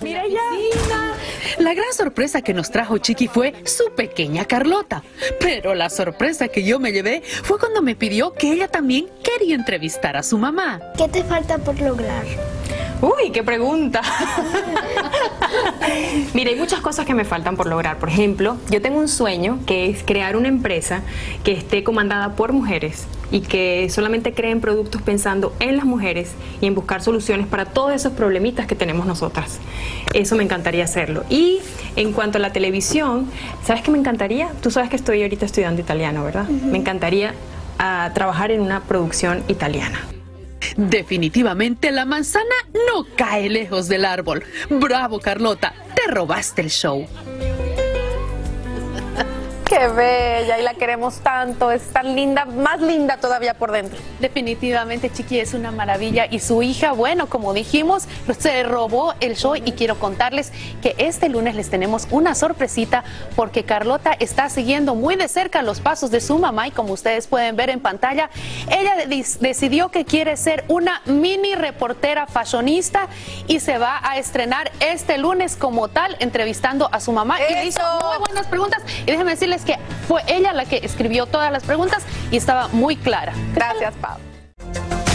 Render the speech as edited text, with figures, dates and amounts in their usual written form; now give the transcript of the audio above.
Mira ya. La gran sorpresa que nos trajo Chiqui fue su pequeña Carlota. Pero la sorpresa que yo me llevé fue cuando me pidió que ella también quería entrevistar a su mamá. ¿Qué te falta por lograr? Uy, qué pregunta. Mira, hay muchas cosas que me faltan por lograr. Por ejemplo, yo tengo un sueño que es crear una empresa que esté comandada por mujeres y que solamente creen productos pensando en las mujeres y en buscar soluciones para todos esos problemitas que tenemos nosotras. Eso me encantaría hacerlo. Y en cuanto a la televisión, ¿sabes qué me encantaría? Tú sabes que estoy ahorita estudiando italiano, ¿verdad? Me encantaría trabajar en una producción italiana. Definitivamente la manzana no cae lejos del árbol. ¡Bravo, Carlota! Te robaste el show. Qué bella y la queremos tanto, es tan linda, más linda todavía por dentro. Definitivamente Chiqui es una maravilla y su hija, bueno, como dijimos, se robó el show y quiero contarles que este lunes les tenemos una sorpresita porque Carlota está siguiendo muy de cerca los pasos de su mamá y como ustedes pueden ver en pantalla, ella decidió que quiere ser una mini reportera fashionista y se va a estrenar este lunes como tal entrevistando a su mamá y le hizo muy buenas preguntas y déjenme decirles que fue ella la que escribió todas las preguntas y estaba muy clara. Gracias, Pau.